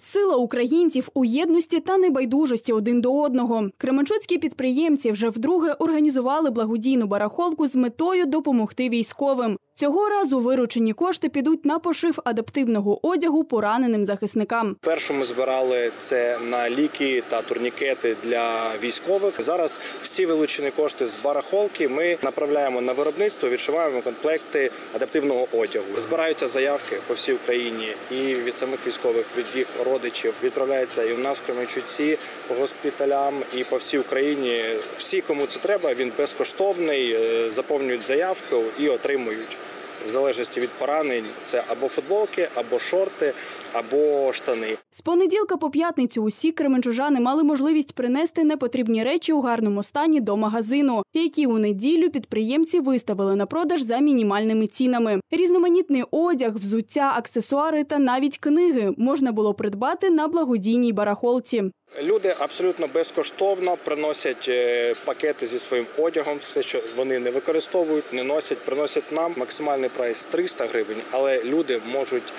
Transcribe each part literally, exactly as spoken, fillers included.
Сила українців у єдності та небайдужості один до одного. Кременчуцькі підприємці вже вдруге організували благодійну барахолку з метою допомогти військовим. Цього разу виручені кошти підуть на пошив адаптивного одягу пораненим захисникам. Першу ми збирали це на ліки та турнікети для військових. Зараз всі вилучені кошти з барахолки ми направляємо на виробництво, відшиваємо комплекти адаптивного одягу. Збираються заявки по всій Україні і від самих військових, від їх родичів. Відправляється і у нас в Кременчуці, по госпіталям, і по всій Україні. Всі, кому це треба, він безкоштовний, заповнюють заявку і отримують. В залежності від поранень це або футболки, або шорти, або штани. З понеділка по п'ятницю усі кременчужани мали можливість принести непотрібні речі у гарному стані до магазину, які у неділю підприємці виставили на продаж за мінімальними цінами. Різноманітний одяг, взуття, аксесуари та навіть книги можна було придбати на благодійній барахолці. Люди абсолютно безкоштовно приносять пакети зі своїм одягом, все, що вони не використовують, не носять, приносять нам. Максимальний прайс триста гривень, але люди можуть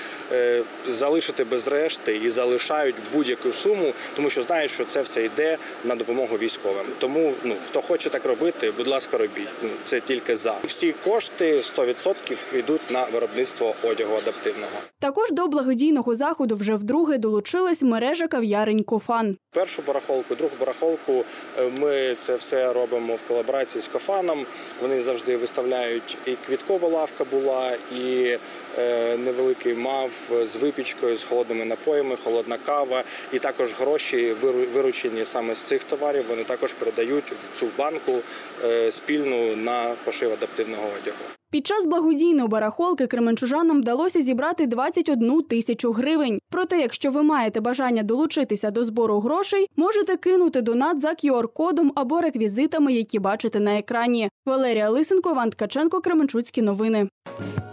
залишити без решти і залишають будь-яку суму, тому що знають, що це все йде на допомогу військовим. Тому, ну, хто хоче так робити, будь ласка, робіть. Ну, це тільки за. Всі кошти сто відсотків йдуть на виробництво одягу адаптивного. Також до благодійного заходу вже вдруге долучилась мережа кав'ярень «Кофан». Першу барахолку, другу барахолку ми це все робимо в колаборації з Кофаном. Вони завжди виставляють, і квіткова лавка була, і невеликий мав з випічкою, з холодними напоями, холодна кава. І також гроші, виручені саме з цих товарів, вони також передають в цю банку спільну на пошив адаптивного одягу. Під час благодійної барахолки кременчужанам вдалося зібрати двадцять одну тисячу гривень. Проте, якщо ви маєте бажання долучитися до збору грошей, можете кинути донат за кю ар-кодом або реквізитами, які бачите на екрані. Валерія Лисенко, Іван Ткаченко, Кременчуцькі новини.